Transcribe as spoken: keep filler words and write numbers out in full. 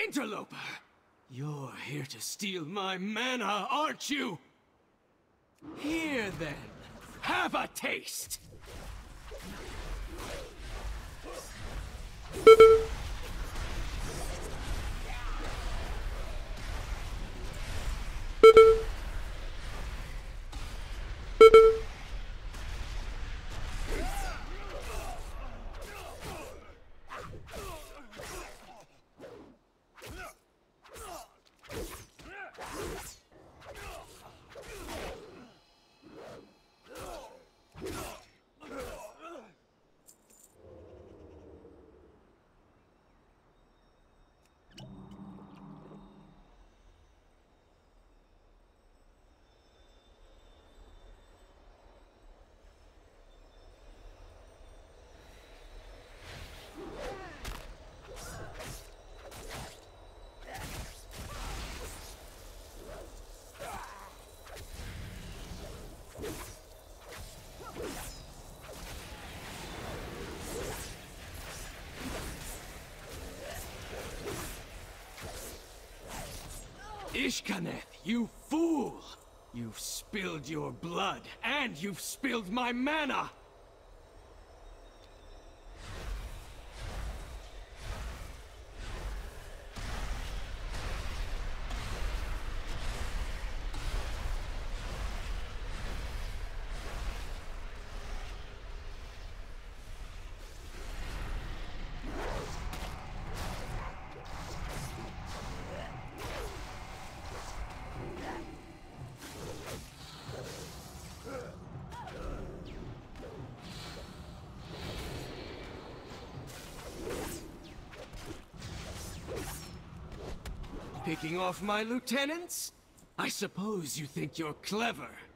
Interloper! You're here to steal my mana, aren't you? Here then, have a taste! Ishkaneth, you fool! You've spilled your blood, and you've spilled my mana! Picking off my lieutenants? I suppose you think you're clever.